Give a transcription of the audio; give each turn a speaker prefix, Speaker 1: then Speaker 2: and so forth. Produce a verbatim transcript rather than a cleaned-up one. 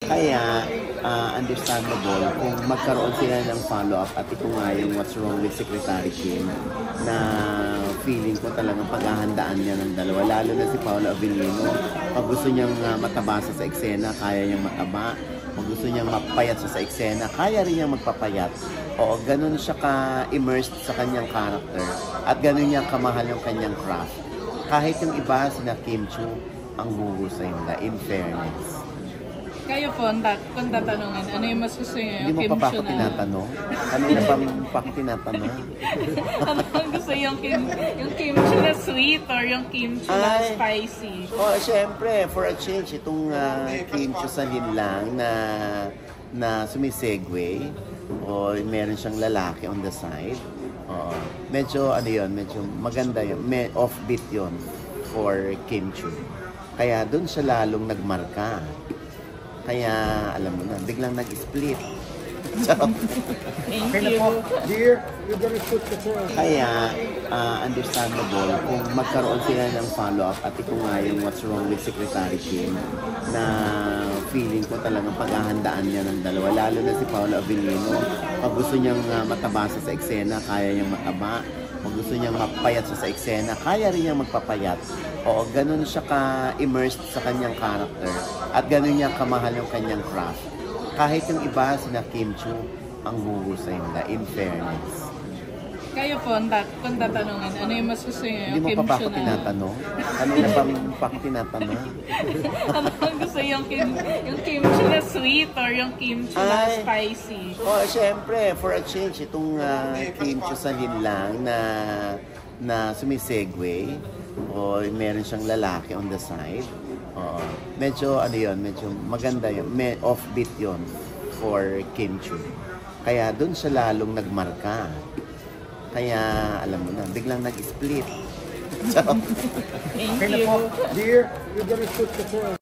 Speaker 1: Kaya, ah, understandable kung magkaroon sila ng follow-up at ito nga yung What's Wrong with Secretary Kim na feeling ko talagang paghahandaan niya ng dalawa. Lalo na si Paolo Avellino, pag gusto niyang uh, matabasa sa eksena, kaya niyang mataba. Pag gusto niyang mapayat siya sa eksena, kaya rin niyang magpapayat. Oo, ganun siya ka-immersed sa kanyang character at ganun niya kamahal yung kanyang craft. Kahit yung iba, sina Kim Chiu, ang huhusay nila, in fairness.
Speaker 2: Kayo po, kung tatanungin, ano yung mas gusto niyo?
Speaker 1: Hindi mo
Speaker 2: Kim
Speaker 1: pa ba
Speaker 2: Chiu
Speaker 1: ako
Speaker 2: na?
Speaker 1: tinatanong? Kanina pa mo pa ako tinatanong?
Speaker 2: Ano ang gusto yung Kim, yung Kim Chiu na sweet or yung Kim Chiu na
Speaker 1: Ay.
Speaker 2: spicy?
Speaker 1: Oh, syempre, for a change, itong uh, Kim Chiu Salin lang na na sumisegue o meron siyang lalaki on the side. Oo. Medyo, ano yun, medyo maganda yun. May offbeat yun for Kim Chiu. Kaya doon siya lalong nagmarka. Kaya, alam mo na, biglang nag-split. Charot.
Speaker 2: Thank you.
Speaker 3: Dear, you're gonna put the phone.
Speaker 1: Kaya, uh, understandable kung magkaroon sila ng follow-up at ito nga yung What's Wrong with Secretary Kim na feeling ko talagang paghahandaan niya ng dalawa. Lalo na si Paolo Avellino, pag gusto niyang uh, matabasa sa eksena, kaya niyang mataba. Pag gusto niyang mapayat siya sa eksena, kaya rin niyang magpapayat. Oo, ganun siya ka-immersed sa kanyang character at ganun niya kamahal yung kanyang craft. Kahit yung iba, sina Kim Chiu, ang huhusay nila, in fairness.
Speaker 2: Kayo po, kung tatanungin, ano yung mas gusto niyo?
Speaker 1: Hindi
Speaker 2: Yung
Speaker 1: mo
Speaker 2: Kim
Speaker 1: pa ba
Speaker 2: Chiu
Speaker 1: ako
Speaker 2: na?
Speaker 1: tinatanong? Kanina pa mo pa ako tinatanong?
Speaker 2: Ano ang gusto yung Kim, yung Kim Chiu na sweet or yung Kim Chiu na
Speaker 1: Ay.
Speaker 2: spicy?
Speaker 1: Oh, syempre, for a change, itong uh, Kim Chiu Salin lang na na sumisegue o meron siyang lalaki on the side. Oo. Medyo, ano yun, medyo maganda yun. May offbeat yun for Kim Chiu. Kaya doon siya lalong nagmarka. Kaya, alam mo na, biglang nag-split. Charot.
Speaker 2: Thank
Speaker 3: Okay na
Speaker 2: you.
Speaker 3: po. Dear, you're gonna put the phone.